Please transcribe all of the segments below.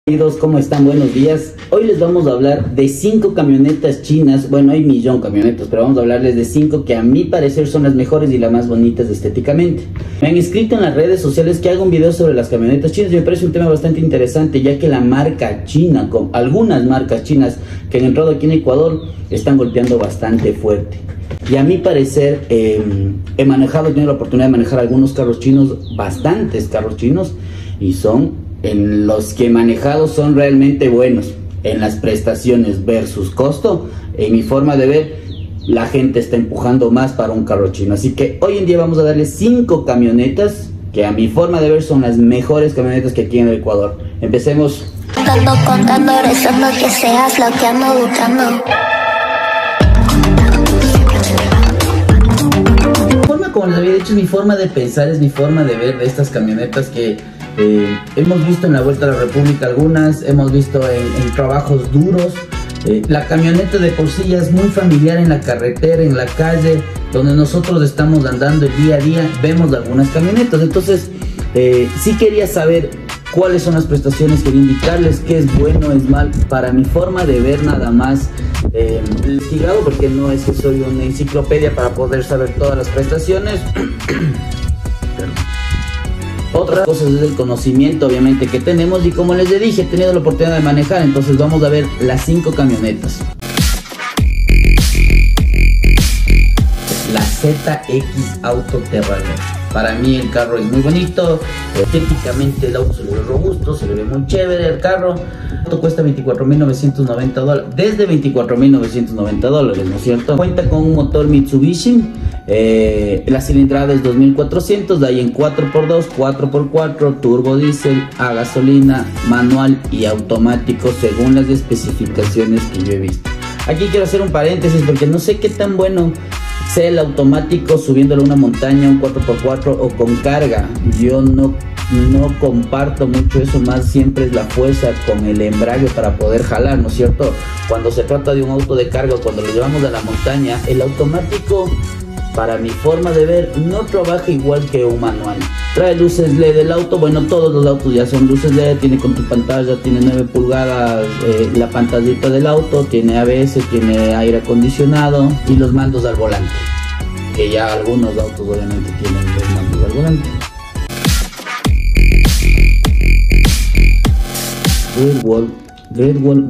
Amigos, ¿cómo están? Buenos días. Hoy les vamos a hablar de 5 camionetas chinas. Bueno, hay millón de camionetas, pero vamos a hablarles de 5 que a mi parecer son las mejores y las más bonitas estéticamente. Me han escrito en las redes sociales que haga un video sobre las camionetas chinas y me parece un tema bastante interesante, ya que la marca china, con algunas marcas chinas que han entrado aquí en Ecuador, están golpeando bastante fuerte. Y a mi parecer, he tenido la oportunidad de manejar algunos carros chinos, bastantes carros chinos, y en los que he manejado son realmente buenos. En las prestaciones versus costo, en mi forma de ver, la gente está empujando más para un carro chino. Así que hoy en día vamos a darles 5 camionetas que a mi forma de ver son las mejores camionetas que aquí en el Ecuador. Empecemos. Contando, rezando que seas lo que ando buscando. Como les había dicho, es mi forma de pensar, es mi forma de ver de estas camionetas que hemos visto en la Vuelta a la República algunas, hemos visto en trabajos duros. La camioneta de por sí ya es muy familiar en la carretera, en la calle, donde nosotros estamos andando el día a día, vemos algunas camionetas. Entonces, sí quería saber cuáles son las prestaciones, quería indicarles qué es bueno, es mal, para mi forma de ver nada más. Investigado, porque no es que soy una enciclopedia para poder saber todas las prestaciones. Otras cosas es el conocimiento obviamente que tenemos, y como les dije, he tenido la oportunidad de manejar. Entonces vamos a ver las 5 camionetas. La ZX Auto Terraner. Para mí el carro es muy bonito, estéticamente el auto se le ve robusto, se le ve muy chévere el carro. El auto cuesta $24.990, desde $24.990, ¿no es cierto? Cuenta con un motor Mitsubishi, la cilindrada es 2400, de ahí en 4x2, 4x4, turbo diésel, a gasolina, manual y automático según las especificaciones que yo he visto. Aquí quiero hacer un paréntesis porque no sé qué tan bueno sea el automático subiéndolo a una montaña, un 4x4 o con carga. Yo no comparto mucho eso, más siempre es la fuerza con el embrague para poder jalar, ¿no es cierto? Cuando se trata de un auto de carga o cuando lo llevamos a la montaña, el automático, para mi forma de ver, no trabaja igual que un manual. Trae luces LED del auto, bueno, todos los autos ya son luces LED, tiene con tu pantalla, tiene 9 pulgadas la pantallita del auto, tiene ABS, tiene aire acondicionado y los mandos al volante, que ya algunos autos obviamente tienen los mandos al volante. Great Wall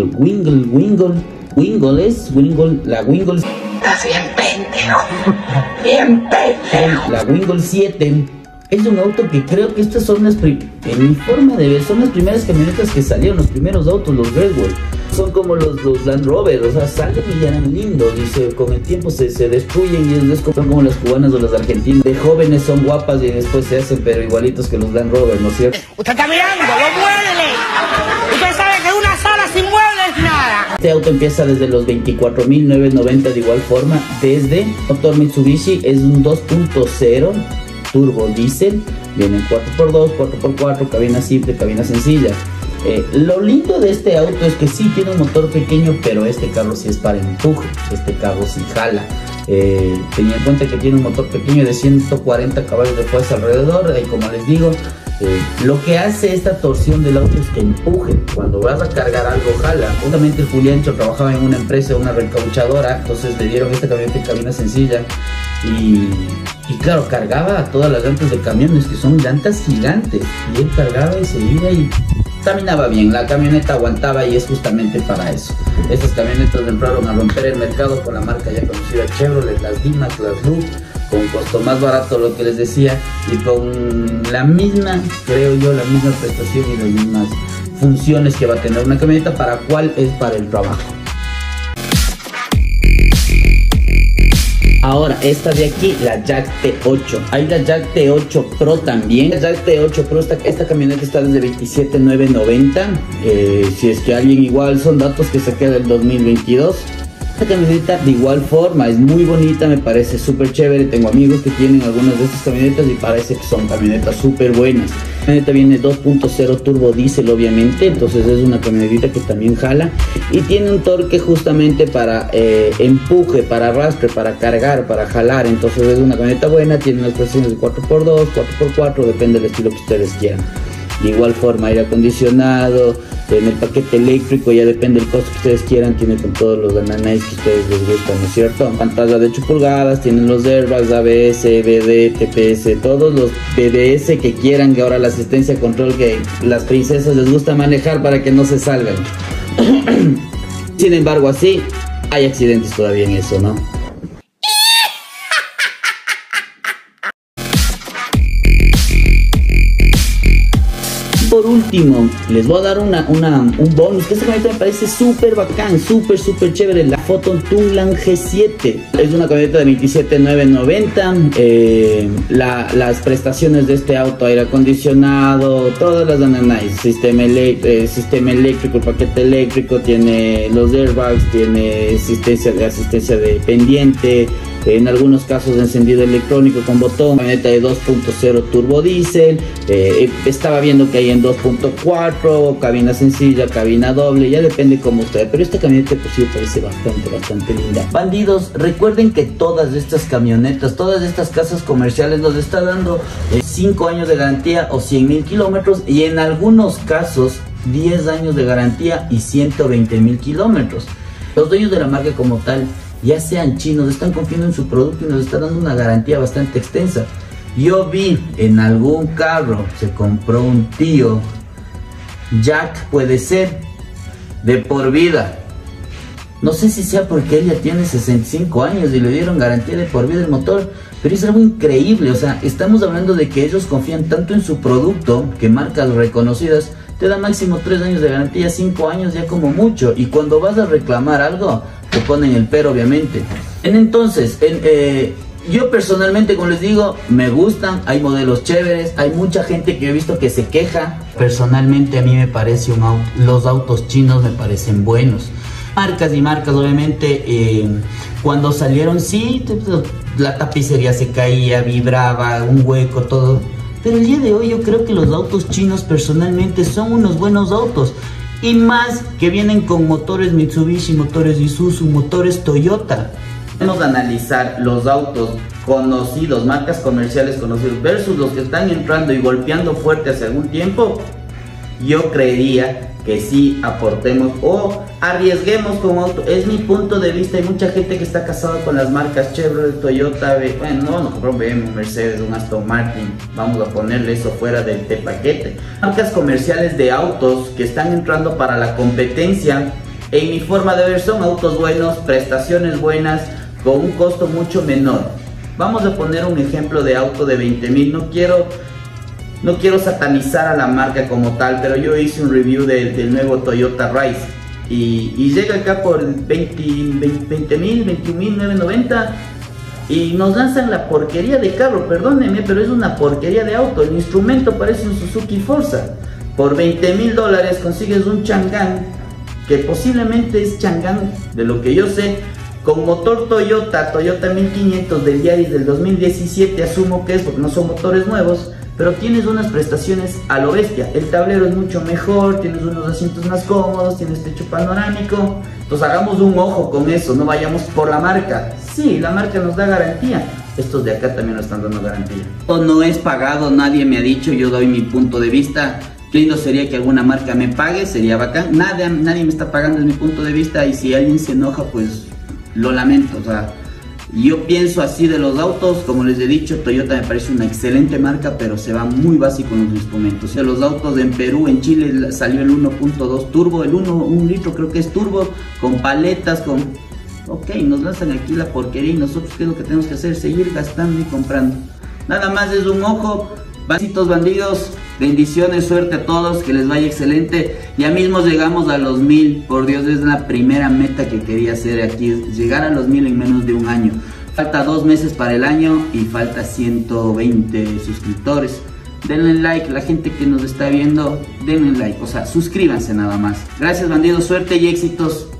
Wingle, la Wingle. Estás bien pendejo, bien pendejo. La Wingle 7 es un auto que creo que estas son en mi forma de ver, son las primeras camionetas que salieron, los primeros autos, los Great Wall. Son como los Land Rover, o sea, salen y ya eran lindos, y con el tiempo se destruyen, y después son como las cubanas o las argentinas. De jóvenes son guapas y después se hacen pero igualitos que los Land Rover, ¿no es cierto? Usted está mirando, lo muévele. Usted sabe que una sala sin muebles es nada. Este auto empieza desde los $24.990 de igual forma, desde motor Mitsubishi, es un 2.0 turbo diésel, vienen 4x2, 4x4, cabina simple, cabina sencilla. Lo lindo de este auto es que sí tiene un motor pequeño, pero este carro sí es para empuje, este carro sí jala. Teniendo en cuenta que tiene un motor pequeño de 140 caballos de fuerza alrededor, y como les digo, lo que hace esta torsión del auto es que empuje. Cuando vas a cargar algo, jala. Justamente Juliancho trabajaba en una empresa, una recauchadora, entonces le dieron esta camioneta en cabina sencilla y claro, cargaba a todas las llantas de camiones, que son llantas gigantes, y él cargaba y se iba y caminaba bien. La camioneta aguantaba, y es justamente para eso. Estas camionetas entraron a romper el mercado con la marca ya conocida Chevrolet, las D-Max, las Loop, con costo más barato, lo que les decía, y con la misma, creo yo, la misma prestación y las mismas funciones que va a tener una camioneta, para cuál es para el trabajo. Ahora, esta de aquí, la Jack T8. Hay la Jack T8 Pro también. La Jack T8 Pro, esta camioneta está desde $27.990. Si es que alguien, igual son datos que saqué del 2022. Esta camioneta de igual forma es muy bonita, me parece súper chévere. Tengo amigos que tienen algunas de estas camionetas y parece que son camionetas súper buenas. La camioneta viene 2.0 turbo diésel obviamente, entonces es una camionetita que también jala y tiene un torque justamente para empuje, para arrastre, para cargar, para jalar. Entonces es una camioneta buena, tiene unas presiones de 4x2, 4x4, depende del estilo que ustedes quieran. De igual forma, aire acondicionado. En el paquete eléctrico ya depende del costo que ustedes quieran, tiene con todos los Dananais que ustedes les gustan, ¿no es cierto? Pantalla de 8 pulgadas, tienen los airbags, ABS, EBD, TPS, todos los PDS que quieran, que ahora la asistencia control que las princesas les gusta manejar para que no se salgan. Sin embargo, así hay accidentes todavía en eso, ¿no? Por último, les voy a dar un bonus, que esta camioneta me parece súper bacán, súper chévere, la Foton Tunglan G7. Es una camioneta de 27.990, las prestaciones de este auto, aire acondicionado, todas las Dananais, sistema eléctrico, el paquete eléctrico, tiene los airbags, tiene asistencia de pendiente, en algunos casos encendido electrónico con botón, camioneta de 2.0 turbo diésel, estaba viendo que hay en 2.4, cabina sencilla, cabina doble, ya depende como usted, pero esta camioneta pues sí me parece bastante linda. Bandidos, recuerden que todas estas camionetas, todas estas casas comerciales nos está dando 5 años de garantía o 100.000 kilómetros, y en algunos casos 10 años de garantía y 120.000 kilómetros. Los dueños de la marca como tal, ya sean chinos, están confiando en su producto y nos están dando una garantía bastante extensa. Yo vi en algún carro, se compró un tío, Jack puede ser, de por vida. No sé si sea porque él ya tiene 65 años y le dieron garantía de por vida el motor, pero es algo increíble. O sea, estamos hablando de que ellos confían tanto en su producto que marcas reconocidas te dan máximo 3 años de garantía, 5 años ya como mucho, y cuando vas a reclamar algo te ponen el pero, obviamente. Entonces, yo personalmente, como les digo, me gustan, hay modelos chéveres, hay mucha gente que he visto que se queja. Personalmente a mí me parece los autos chinos me parecen buenos. Marcas y marcas, obviamente, cuando salieron, sí, la tapicería se caía, vibraba, un hueco, todo. Pero el día de hoy yo creo que los autos chinos personalmente son unos buenos autos. Y más que vienen con motores Mitsubishi, motores Isuzu, motores Toyota. Vamos a analizar los autos conocidos, marcas comerciales conocidos, versus los que están entrando y golpeando fuerte hace algún tiempo. Yo creería que sí aportemos o arriesguemos con auto. Es mi punto de vista. Hay mucha gente que está casada con las marcas Chevrolet, Toyota, bueno, no compró un BMW, un Mercedes, un Aston Martin, vamos a ponerle eso fuera del paquete. Marcas comerciales de autos que están entrando para la competencia, en mi forma de ver son autos buenos, prestaciones buenas, con un costo mucho menor. Vamos a poner un ejemplo de auto de 20.000, no quiero satanizar a la marca como tal, pero yo hice un review del nuevo Toyota Rise y llega acá por 21.990 y nos lanzan la porquería de carro. Perdónenme, pero es una porquería de auto. El instrumento parece un Suzuki Forza. Por $20.000 consigues un Chang'an, que posiblemente es Chang'an, de lo que yo sé, con motor Toyota 1500 del Yaris del 2017, asumo que es porque no son motores nuevos, pero tienes unas prestaciones a lo bestia. El tablero es mucho mejor, tienes unos asientos más cómodos, tienes techo panorámico. Entonces hagamos un ojo con eso, no vayamos por la marca. Sí, la marca nos da garantía, estos de acá también nos están dando garantía. No es pagado, nadie me ha dicho, yo doy mi punto de vista. Lindo sería que alguna marca me pague, sería bacán. Nadie me está pagando, es mi punto de vista, y si alguien se enoja, pues lo lamento. O sea, yo pienso así de los autos. Como les he dicho, Toyota me parece una excelente marca, pero se va muy básico en los instrumentos. O sea, los autos en Perú, en Chile salió el 1.2 turbo, el 1 litro creo que es turbo, con paletas, con... Ok, nos lanzan aquí la porquería y nosotros ¿qué es lo que tenemos que hacer? Seguir gastando y comprando. Nada más es un ojo. Besitos, bandidos, bendiciones, suerte a todos, que les vaya excelente. Ya mismo llegamos a los 1000, por Dios, es la primera meta que quería hacer aquí, es llegar a los 1000 en menos de un año. Falta 2 meses para el año y falta 120 suscriptores. Denle like, la gente que nos está viendo, denle like, o sea, suscríbanse nada más. Gracias, bandidos, suerte y éxitos.